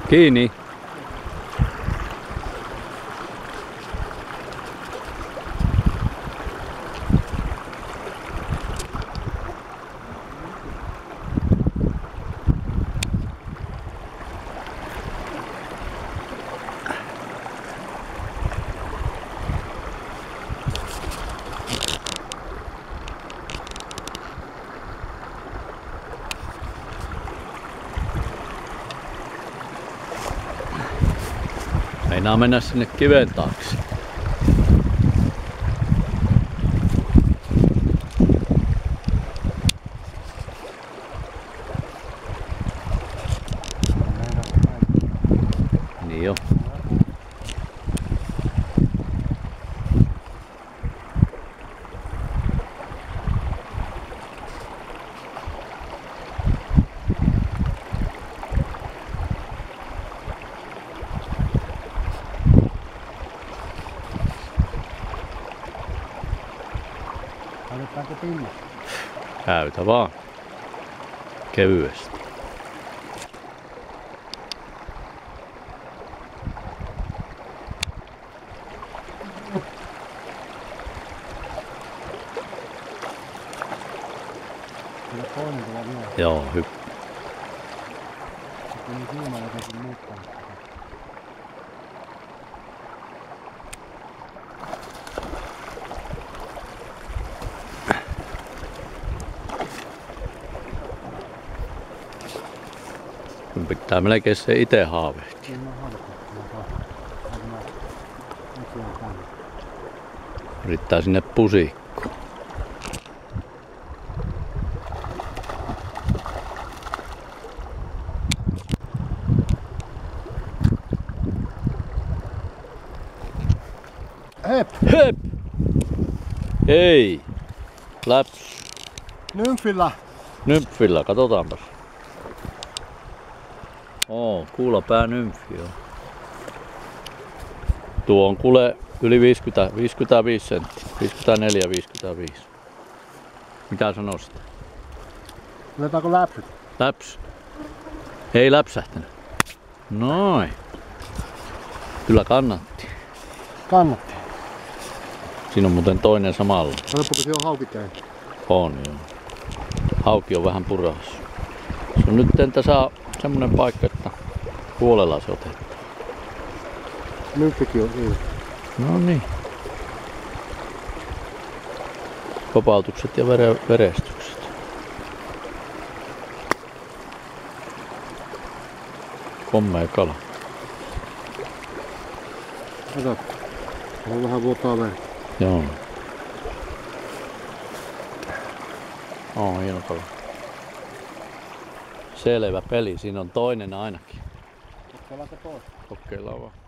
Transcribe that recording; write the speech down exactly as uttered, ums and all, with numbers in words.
Kiinni. Meinaa mennä sinne kiven taakse. Niin jo. Otetaanko pinna? Käytä vaan. Kevyesti. Kyllä toinen tulee vielä. Joo, hyvä. Sitten niin silmä jotenkin muuttaa. Kun pitää melkein se itse haavehtia. Yrittää sinne pusikkoon. Hep! Hep! Ei! Läps! Nymfillä! Nymfillä, katsotaanpas. Oo, kuulapää nymfi on. Tuo on kuule yli viisikymmentä, viisikymmentäviisi senttiä. viisikymmentäneljä viisikymmentäviisi. Mitä sanoisit? Otetaanko läpsyt? Läps. Ei läpsähtänyt. Noin. Kyllä kannatti. Kannatti. Siinä on muuten toinen samalla. Katsoppa, kun siellä on hauki käy. On joo. Hauki on vähän purahassa. Se on nyt tässä semmonen paikka, että puolella se otetaan. Nymfikin on niin. No niin. Kopautukset ja vere, verestykset. Kommea kala. Kato. On vähän vuotaa veri. Joo. Oo, hieno kala. Selvä peli, siinä on toinen ainakin. Kokeillaanko toista? Kokeillaan vaan.